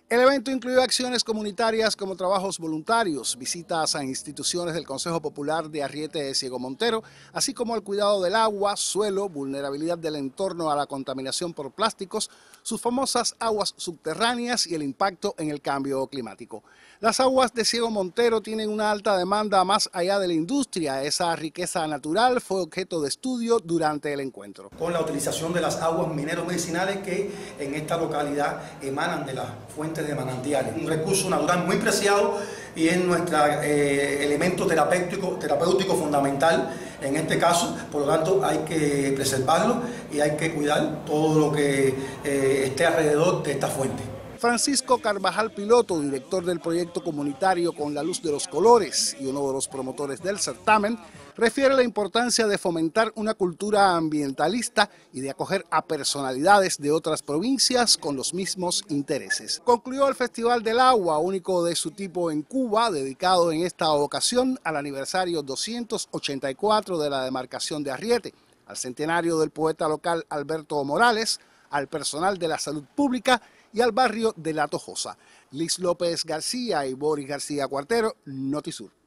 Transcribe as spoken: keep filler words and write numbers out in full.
El evento incluyó acciones comunitarias como trabajos voluntarios, visitas a instituciones del Consejo Popular de Arriete de Ciegomontero, así como el cuidado del agua, suelo, vulnerabilidad del entorno a la contaminación por plásticos, sus famosas aguas subterráneas y el impacto en el cambio climático. Las aguas de Ciegomontero tienen una alta demanda más allá de la industria. Esa riqueza natural fue objeto de estudio durante el encuentro. Con la utilización de las aguas mineros medicinales que en esta localidad emanan de las fuentes de manantiales, un recurso natural muy preciado y es nuestro eh, elemento terapéutico, terapéutico fundamental en este caso. Por lo tanto, hay que preservarlo y hay que cuidar todo lo que eh, esté alrededor de esta fuente. Francisco Carvajal Piloto, director del proyecto comunitario Con la Luz de los Colores y uno de los promotores del certamen, refiere la importancia de fomentar una cultura ambientalista y de acoger a personalidades de otras provincias con los mismos intereses. Concluyó el Festival del Agua, único de su tipo en Cuba, dedicado en esta ocasión al aniversario doscientos ochenta y cuatro de la demarcación de Arriete, al centenario del poeta local Alberto Morales, al personal de la salud pública y al barrio de La Tojosa. Liz López García y Boris García Cuartero, Notisur.